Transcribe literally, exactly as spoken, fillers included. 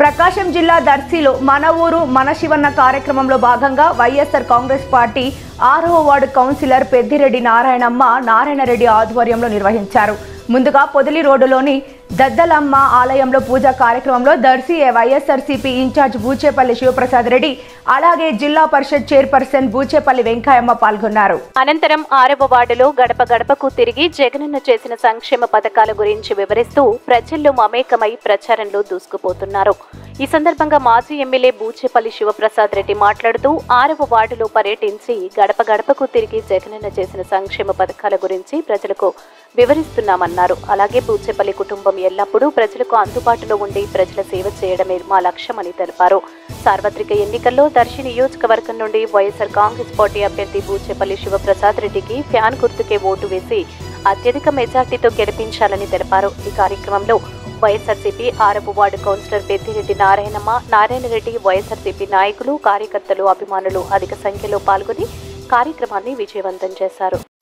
ప్రకాశం జిల్లా దర్శిలో మన ఊరు మన శివన్న కార్యక్రమంలో భాగంగా వైఎస్ఆర్ కాంగ్రెస్ పార్టీ ఆరవ వార్డు కౌన్సిలర్ పెద్దిరెడ్డి నారాయణమ్మ నారాయణరెడ్డి ఆధ్వర్యంలో నిర్వహించారు. ముందుగా పొదిలి రోడ్డులోని దద్దలమ్మ ఆలయంలో పూజా కార్యక్రమంలో దర్శి వైఎస్ఆర్సీపీ ఇన్ఛార్జ్ బూచేపల్లి శివప్రసాద్ రెడ్డి అలాగే జిల్లా పరిషత్ చైర్పర్సన్ బూచేపల్లి వెంకయ్యమ్మ పాల్గొన్నారు. అనంతరం ఆరవ వార్డులో గడప గడపకు తిరిగి జగనన్న చేసిన సంక్షేమ పథకాల గురించి వివరిస్తూ ప్రజల్లో మమేకమై ప్రచారంలో దూసుకుపోతున్నారు. ఈ సందర్భంగా మాజీ ఎమ్మెల్యే బూచేపల్లి శివప్రసాద్ రెడ్డి మాట్లాడుతూ ఆరవ వార్డులో పర్యటించి గడప గడపకు తిరిగి జగనన్న చేసిన సంక్షేమ పథకాల గురించి ప్రజలకు వివరిస్తున్నామన్నారు. అలాగే బూచేపల్లి కుటుంబం ఎల్లప్పుడూ ప్రజలకు అందుబాటులో ఉండి ప్రజల సేవ చేయడమే మా లక్ష్యమని తెలిపారు. సార్వత్రిక ఎన్నికల్లో దర్శి నియోజకవర్గం నుండి వైఎస్ఆర్ కాంగ్రెస్ పార్టీ అభ్యర్థి బూచేపల్లి శివప్రసాద్ రెడ్డికి ఫ్యాన్ గుర్తుకే ఓటు వేసి అత్యధిక మెజార్టీతో గెలిపించాలని తెలిపారు. ఈ కార్యక్రమంలో వైఎస్ఆర్సీపీ ఆరవ ward councillor Peddireddy Narayanamma Narayanareddy YSRCP నాయకులు కార్యకర్తలు అభిమానులు అధిక సంఖ్యలో పాల్గొని కార్యక్రమాన్ని విజయవంతం చేశారు.